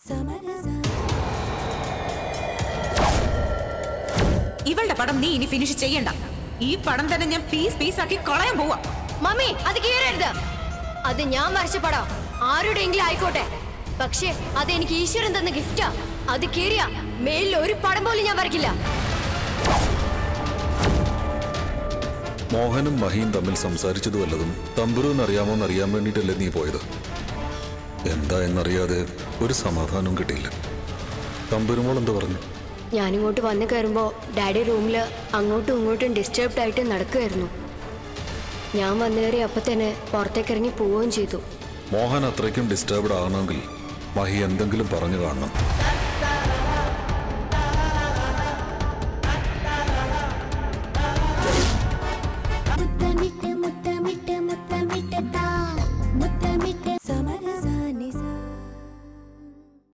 ഇവളുടെ പടം നീ ഇനി ഫിനിഷ് ചെയ്യണ്ട. ഈ പടം തന്നെ ഞാൻ പീസ് പീസാക്കി കളയാൻ പോവാ. മമ്മി അത് കീറരുത്. അത് ഞാൻ വരച്ച പടം ആരുടെയെങ്കിലും ആയിക്കോട്ടെ. പക്ഷേ അത് എനിക്ക് ഈശ്വരൻ തന്ന ഗിഫ്റ്റാ. അത് കീറിയ മേലിൽ ഒരു പടം പോലും ഞാൻ വരയ്ക്കില്ല. മോഹനും മഹിയും തമ്മിൽ സംസാരിച്ചത് വല്ലതും തമ്പുരുന്ന് അറിയാമോന്ന് അറിയാൻ വേണ്ടിയിട്ടല്ലേ നീ പോയത്? എന്താ എന്നറിയാതെ ഒരു സമാധാനവും കിട്ടിയില്ല. തമ്പുരുമോൾ എന്ത് പറഞ്ഞു? ഞാനിങ്ങോട്ട് വന്നു കയറുമ്പോൾ ഡാഡി റൂമിൽ അങ്ങോട്ടും ഇങ്ങോട്ടും ഡിസ്റ്റർബ്ഡ് ആയിട്ട് നടക്കുമായിരുന്നു. ഞാൻ വന്നു കയറി അപ്പം തന്നെ പുറത്തേക്ക് ഇറങ്ങി പോവുകയും ചെയ്തു. മോഹൻ അത്രയ്ക്കും ഡിസ്റ്റർബ്ഡ് ആകണമെങ്കിൽ മഹി എന്തെങ്കിലും പറഞ്ഞു കാണണം. മുത്തമിട്ട് മുത്തമിട്ട് മുത്തമിട്ട് താ